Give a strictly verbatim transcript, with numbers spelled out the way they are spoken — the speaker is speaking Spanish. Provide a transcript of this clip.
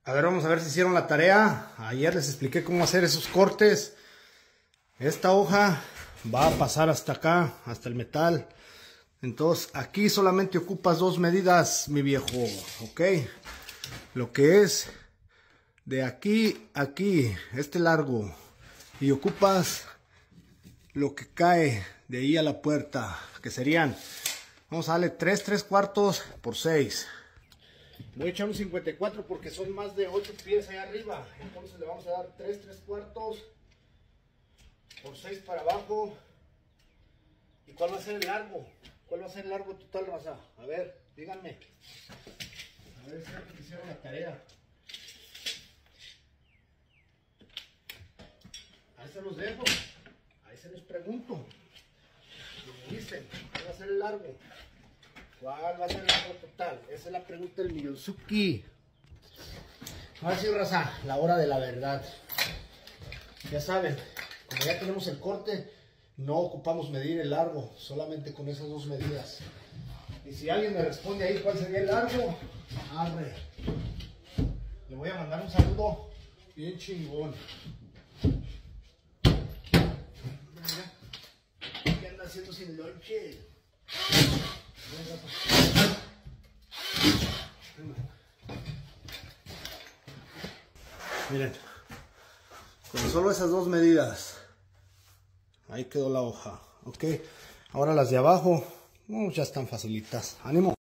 A ver, vamos a ver si hicieron la tarea. Ayer les expliqué cómo hacer esos cortes. Esta hoja va a pasar hasta acá, hasta el metal. Entonces aquí solamente ocupas dos medidas, mi viejo, ok. Lo que es de aquí a aquí, este largo. Y ocupas lo que cae de ahí a la puerta, que serían, vamos a darle tres, tres cuartos por seis. Voy a echar un cincuenta y cuatro porque son más de ocho pies allá arriba. Entonces le vamos a dar tres, tres cuartos por seis para abajo. ¿Y cuál va a ser el largo? ¿Cuál va a ser el largo total, raza? A ver, díganme. A ver si hicieron la tarea. Ahí se los dejo. Ahí se los pregunto. Y me dicen, ¿cuál va a ser el largo? ¿Cuál va a ser el largo total? Esa es la pregunta del Millonzuki. Ahora sí, raza, la hora de la verdad. Ya saben, como ya tenemos el corte, no ocupamos medir el largo, solamente con esas dos medidas. Y si alguien me responde ahí cuál sería el largo, arre. Le voy a mandar un saludo bien chingón. ¿Qué anda haciendo sin lonche? Miren, con solo esas dos medidas, ahí quedó la hoja, ok. Ahora las de abajo, uh, ya están facilitas. Ánimo.